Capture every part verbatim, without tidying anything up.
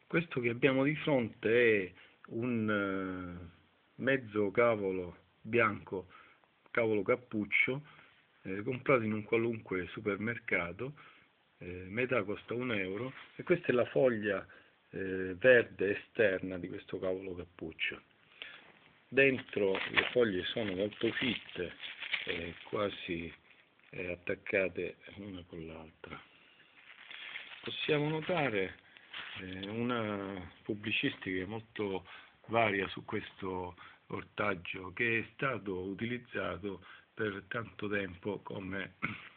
Questo che abbiamo di fronte è un eh, mezzo cavolo bianco, cavolo cappuccio, eh, comprato in un qualunque supermercato, eh, metà costa un euro, e questa è la foglia eh, verde esterna di questo cavolo cappuccio. Dentro le foglie sono molto fitte, eh, quasi eh, attaccate una con l'altra. Possiamo notare eh, una pubblicistica molto varia su questo ortaggio, che è stato utilizzato per tanto tempo come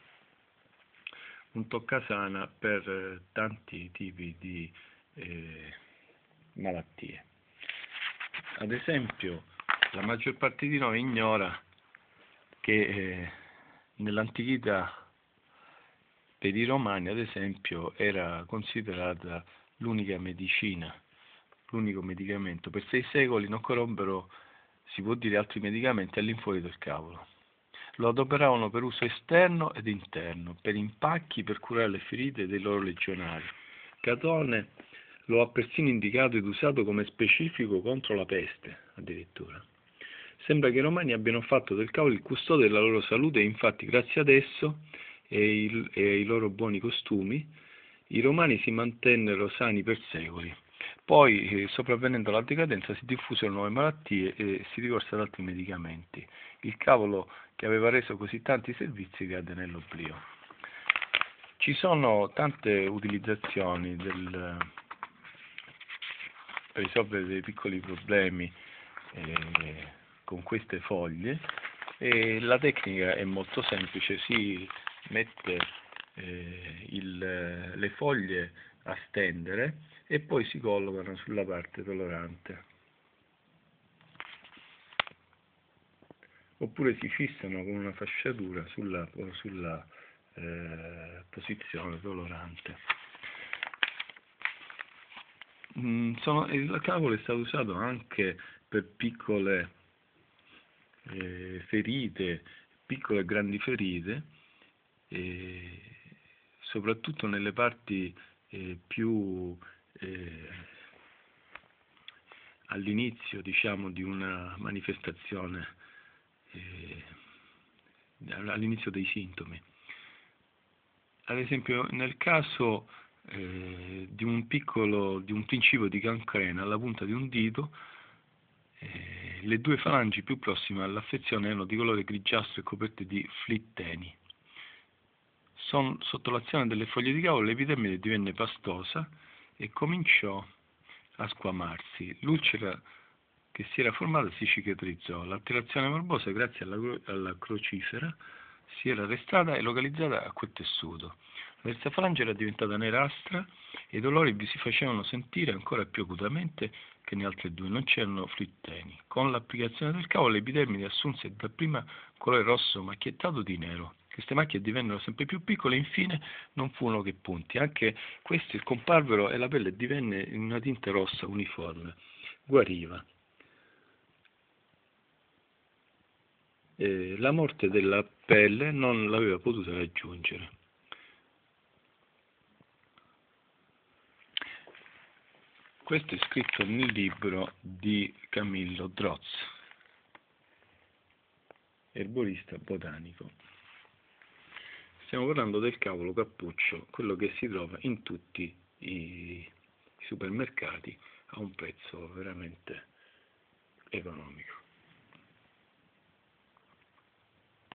un toccasana per tanti tipi di eh, malattie. Ad esempio, la maggior parte di noi ignora che eh, nell'antichità per i romani, ad esempio, era considerata l'unica medicina, l'unico medicamento. Per sei secoli non conobberò, si può dire, altri medicamenti all'infuori del cavolo. Lo adoperavano per uso esterno ed interno, per impacchi, per curare le ferite dei loro legionari. Catone lo ha persino indicato ed usato come specifico contro la peste, addirittura. Sembra che i romani abbiano fatto del cavolo il custode della loro salute, e infatti grazie ad esso e, il, e ai loro buoni costumi i romani si mantennero sani per secoli. Poi, eh, sopravvenendo alla decadenza, si diffusero nuove malattie e si ricorse ad altri medicamenti. Il cavolo, che aveva reso così tanti servizi, cadde nell'oblio. Ci sono tante utilizzazioni del, per risolvere dei piccoli problemi eh, con queste foglie, e la tecnica è molto semplice: si mette eh, il, le foglie a stendere e poi si collocano sulla parte dolorante, oppure si fissano con una fasciatura sulla, sulla eh, posizione dolorante. Mm, sono, il cavolo è stato usato anche per piccole eh, ferite, piccole e grandi ferite, eh, soprattutto nelle parti eh, più eh, all'inizio, diciamo, di una manifestazione, eh, all'inizio dei sintomi. Ad esempio, nel caso eh, di un piccolo, di un principio di cancrena alla punta di un dito, eh, le due falangi più prossime all'affezione erano di colore grigiastro e coperte di flitteni. Son, sotto l'azione delle foglie di cavolo l'epidermide divenne pastosa e cominciò a squamarsi. L'ulcera che si era formata si cicatrizzò. L'alterazione morbosa, grazie alla, alla crocifera, si era arrestata e localizzata a quel tessuto. La terza falange era diventata nerastra e i dolori vi si facevano sentire ancora più acutamente che nelle altre due. Non c'erano flitteni. Con l'applicazione del cavolo l'epidermide assunse dapprima colore rosso macchiettato di nero. Queste macchie divennero sempre più piccole e infine non furono che punti. Anche questi scomparvero e la pelle divenne in una tinta rossa uniforme. Guariva. Eh, la morte della pelle non l'aveva potuta raggiungere. Questo è scritto nel libro di Camillo Drozz, erborista botanico. Stiamo parlando del cavolo cappuccio, quello che si trova in tutti i supermercati a un prezzo veramente economico.